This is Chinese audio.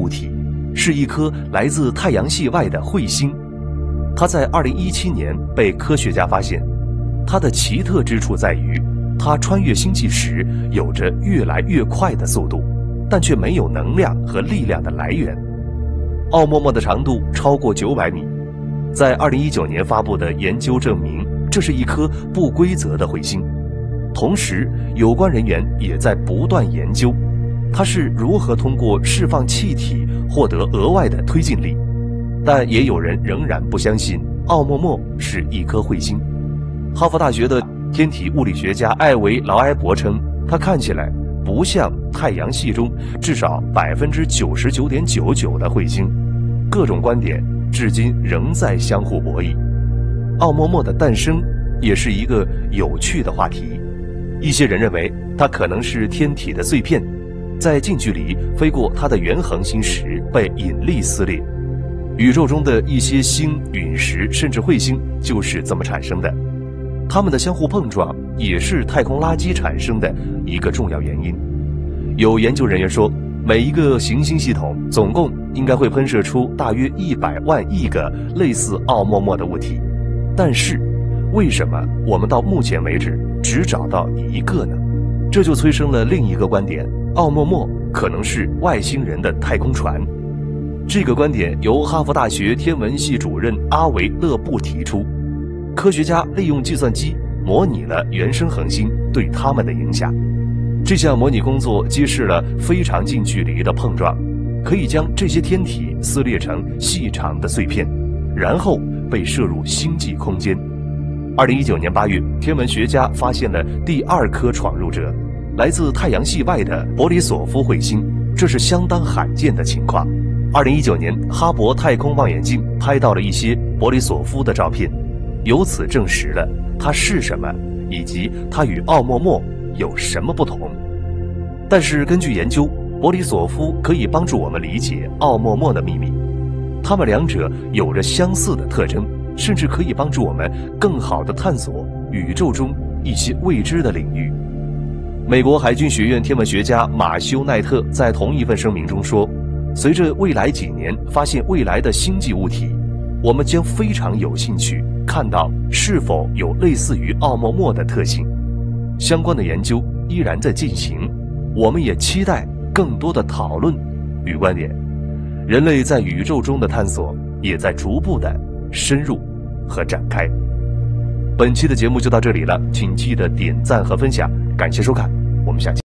物体，是一颗来自太阳系外的彗星。它在2017年被科学家发现，它的奇特之处在于，它穿越星际时有着越来越快的速度，但却没有能量和力量的来源。奥陌陌的长度超过900米，在2019年发布的研究证明，这是一颗不规则的彗星。同时，有关人员也在不断研究，它是如何通过释放气体获得额外的推进力。但也有人仍然不相信奥陌陌是一颗彗星。哈佛大学的天体物理学家艾维劳埃伯称，它看起来不像太阳系中至少99.99%的彗星。各种观点至今仍在相互博弈。奥陌陌的诞生也是一个有趣的话题。一些人认为它可能是天体的碎片，在近距离飞过它的原恒星时被引力撕裂。宇宙中的一些星、陨石甚至彗星就是这么产生的，它们的相互碰撞也是太空垃圾产生的一个重要原因。有研究人员说，每一个行星系统总共应该会喷射出大约100万亿个类似奥陌陌的物体，但是为什么我们到目前为止只找到一个呢？这就催生了另一个观点，奥陌陌可能是外星人的太空船。这个观点由哈佛大学天文系主任阿维勒布提出。科学家利用计算机模拟了原生恒星对它们的影响。这项模拟工作揭示了非常近距离的碰撞，可以将这些天体撕裂成细长的碎片，然后被射入星际空间。2019年8月，天文学家发现了第2颗闯入者，来自太阳系外的博里索夫彗星，这是相当罕见的情况。2019年，哈勃太空望远镜拍到了一些博里索夫的照片，由此证实了它是什么，以及它与奥陌陌有什么不同。但是根据研究，博里索夫可以帮助我们理解奥陌陌的秘密，它们两者有着相似的特征，甚至可以帮助我们更好地探索宇宙中一些未知的领域。美国海军学院天文学家马修奈特在同一份声明中说，随着未来几年发现未来的星际物体，我们将非常有兴趣看到是否有类似于奥陌陌的特性。相关的研究依然在进行，我们也期待更多的讨论与观点。人类在宇宙中的探索也在逐步的深入和展开。本期的节目就到这里了，请记得点赞和分享，感谢收看，我们下期